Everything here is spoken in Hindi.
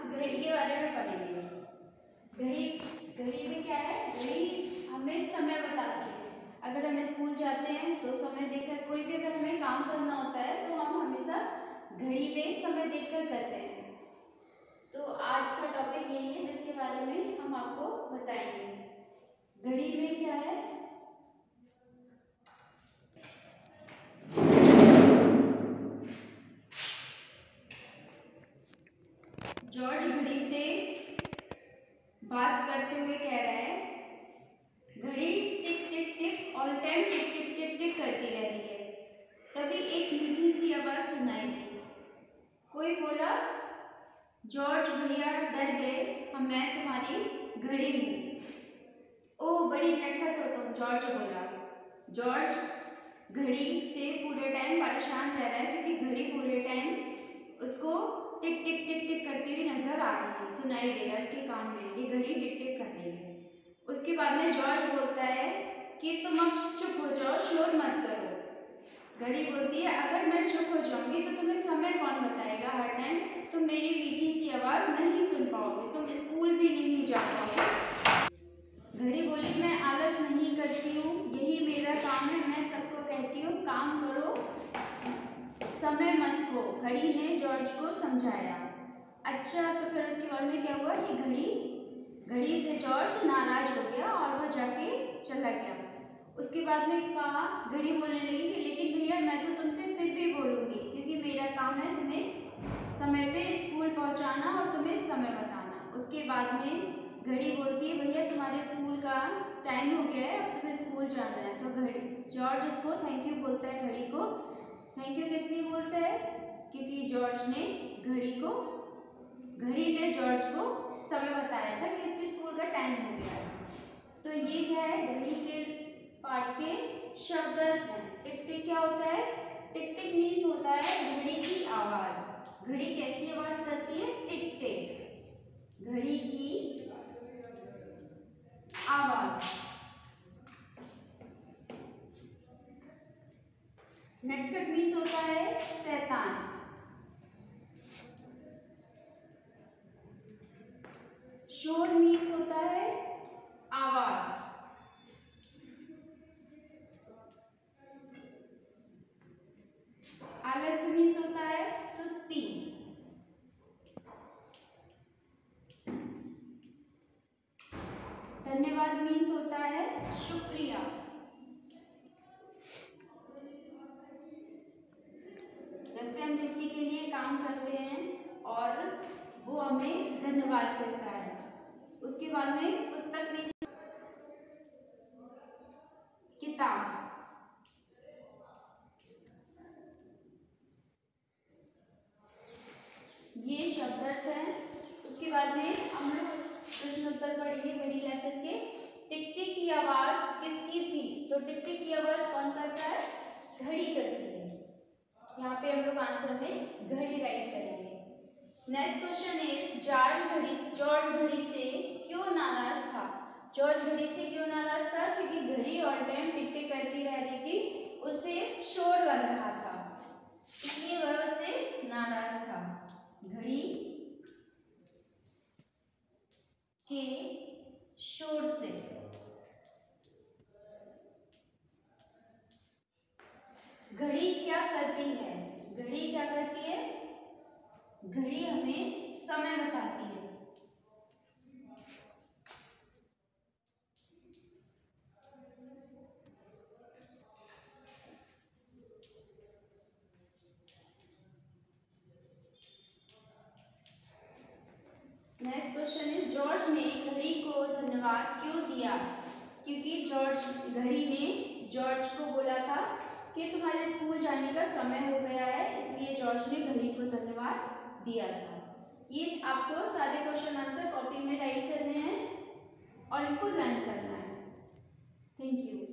घड़ी के बारे में पढ़ेंगे। घड़ी में क्या है, घड़ी हमें समय बताती है। अगर हम स्कूल जाते हैं तो समय देखकर, कोई भी अगर हमें काम करना होता है तो हम हमेशा घड़ी पे समय देखकर करते हैं। तो आज का टॉपिक यही है जिसके बारे में हम आपको बताएंगे। घड़ी में क्या है, जॉर्ज घड़ी से बात करते हुए कह रहा है, घड़ी टिक टिक टिक ऑल टाइम टिक टिक टिक टिक करती रहती है। तभी एक मीठी सी आवाज सुनाई दी। कोई बोला, जॉर्ज भैया डर गए, मैं तुम्हारी घड़ी हूँ। ओह बड़ी नटखट हो तुम, जॉर्ज बोला। जॉर्ज घड़ी से पूरे टाइम परेशान रह रहा है क्योंकि घड़ी पूरे टाइम उसको टिक टिक टिक टिक करती हुई नजर आ रही है, सुनाई दे रहा है उसके कान में, ये घड़ी टिक टिक कर रही है। उसके बाद में जॉर्ज बोलता है कि तुम अब चुप हो जाओ, शोर मत करो। घड़ी बोलती है, अगर मैं चुप हो जाऊंगी तो तुम्हें समय कौन बताएगा हर टाइम, तुम मेरी मीठी सी आवाज नहीं सुन पाओगे, तुम स्कूल भी नहीं जा पाओगे। घड़ी बोली, मैं आलस नहीं करती हूँ, यही मेरा काम है, मैं सबको कहती हूँ काम करो, समय मत खो। घड़ी ने जॉर्ज को समझाया। अच्छा, तो फिर उसके बाद में क्या हुआ कि घड़ी से जॉर्ज नाराज हो गया और वह जाके चला गया। उसके बाद में कहा, घड़ी बोलने लगी कि लेकिन भैया मैं तो तुमसे फिर भी बोलूँगी क्योंकि मेरा काम है तुम्हें समय पे स्कूल पहुँचाना और तुम्हें समय बताना। उसके बाद में घड़ी बोलती है, भैया तुम्हारे स्कूल का टाइम हो गया है, अब तुम्हें स्कूल जाना है। तो जॉर्ज उसको थैंक यू बोलता है, घड़ी को थैंक यू किस लिए बोलता है, क्योंकि घड़ी ने जॉर्ज को समय बताया था कि उसके स्कूल का टाइम हो गया है। तो ये क्या है, घड़ी के पार्ट के शब्द हैं। टिक टिक क्या होता है, टिक टिक मीन्स होता है घड़ी की आवाज। घड़ी कैसी आवाज करती है, टिक टिक, घड़ी की आवाज। नटखट मीन्स होता है शैतान। शोर मीन्स होता है आवाज। आलस्य मीन्स होता है सुस्ती। धन्यवाद मीन्स होता है शुक्रिया। जैसे हम किसी के लिए काम करते हैं और वो हमें धन्यवाद कहता है। उसके बाद में पुस्तक में किताब, ये शब्द है। उसके बाद में हम लोग प्रश्न उत्तर पढ़ेंगे घड़ी लेसन के। टिक टिक की आवाज किसकी थी, तो टिक टिक की आवाज कौन करता है, घड़ी करती है। यहाँ पे हम लोग आंसर में घड़ी राइट करेंगे। नेक्स्ट क्वेश्चन इज, जॉर्ज घड़ी से क्यों नाराज था। जॉर्ज घड़ी से क्यों नाराज था, क्योंकि घड़ी ऑल टाइम टिक टिक करती रह रही थी, उससे शोर लग रहा था, इसलिए वह उससे नाराज था। घड़ी के शोर से। घड़ी क्या करती है, घड़ी क्या करती है, घड़ी हमें समय बताती है। नेक्स्ट क्वेश्चन इज, जॉर्ज ने घड़ी को धन्यवाद क्यों दिया, क्योंकि घड़ी ने जॉर्ज को बोला था कि तुम्हारे स्कूल जाने का समय हो गया है, इसलिए जॉर्ज ने घड़ी को धन्यवाद दिया था। ये आपको सारे क्वेश्चन आंसर कॉपी में राइट करने हैं और इनको लर्न करना है। Thank you.